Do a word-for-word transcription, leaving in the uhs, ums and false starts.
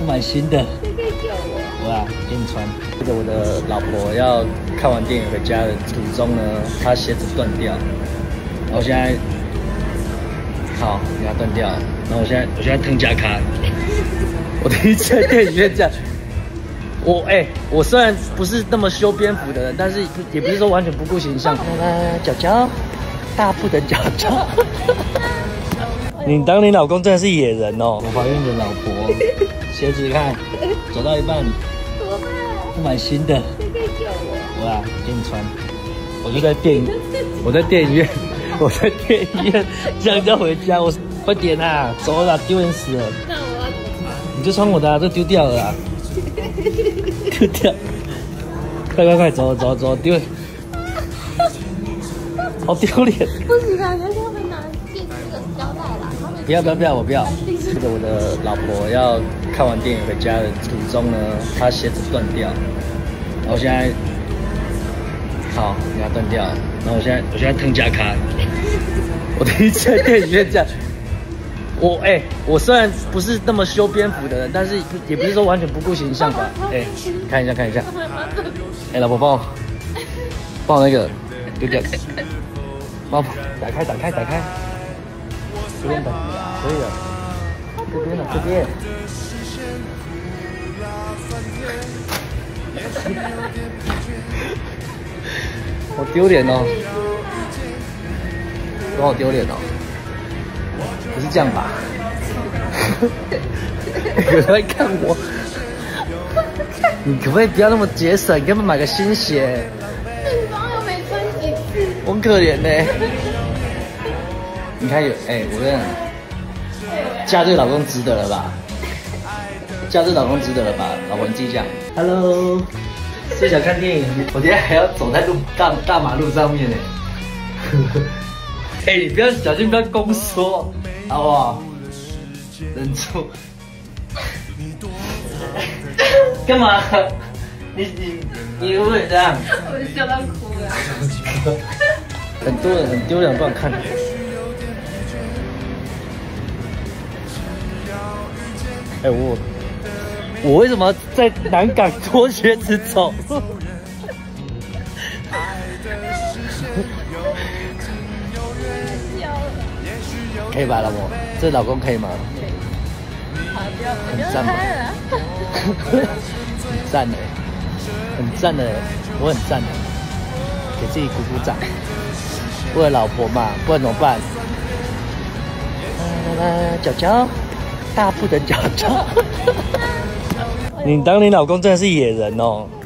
不买新的。 可以给我。 我啊，给你穿。这个我的老婆要看完电影回家的途中呢，她鞋子断掉，然后现在好给她断掉，然后我现在我现在腾加卡。我第一次在电影院这样。我哎、欸，我虽然不是那么修边幅的人，但是也不是说完全不顾形象。来，脚脚，大不等脚脚。你当你老公真的是野人哦！我怀孕的老婆，鞋子看，走到一半， 怎么办？ 不买新的。 可以给我。 我啊，给你穿。我就在电影，我在电影院，我在电影院这样就要回家，我快点啊，走了，丢人死了。 那我要怎么穿？ 你就穿我的啊，这丢掉了啊。丢掉！快快快，走走走，丢！好丢脸！ 不行啊，你要给他们拿进这个胶带啦。他们不要不要不要，我不要。这个我的老婆要看完电影回家的途中呢，她鞋子断掉，然后现在好给她断掉，然后我现在我现在腾加卡。我第一次在电影院这样。我哎、欸，我虽然不是那么修边幅的人，但是也不是说完全不顾形象吧。哎、欸，看一下看一下。哎、欸，老婆帮我，帮我那个丢掉。帮我打开打开打开。这边的可以了。这边的这边。好丢脸哦！我好丢脸哦！不是这样吧？有人在看我，你可不可以不要那么节省？你可不可以买个新鞋？ 女装又没穿几次， 我很可怜呢、欸。你看有哎、欸，我跟你讲，嫁这个老公值得了吧？嫁这个老公值得了吧？老婆你自己讲。Hello， 最想看电影，我今天还要走在路大大马路上面呢、欸。哎、欸，你不要小心，不要公说，好不好？忍住。干嘛？你你你会不会这样？ 我就笑到哭了。 很多人很丢脸，不好看。哎、欸，我我为什么在南港脱鞋子走？可以吧，老婆？这老公可以吗？ 好，不要， 很赞吗？很赞的，很赞的，我很赞的，给自己鼓鼓掌。为了老婆嘛，不然怎么办？来来来，脚脚，大不等脚脚。你当你老公真的是野人哦！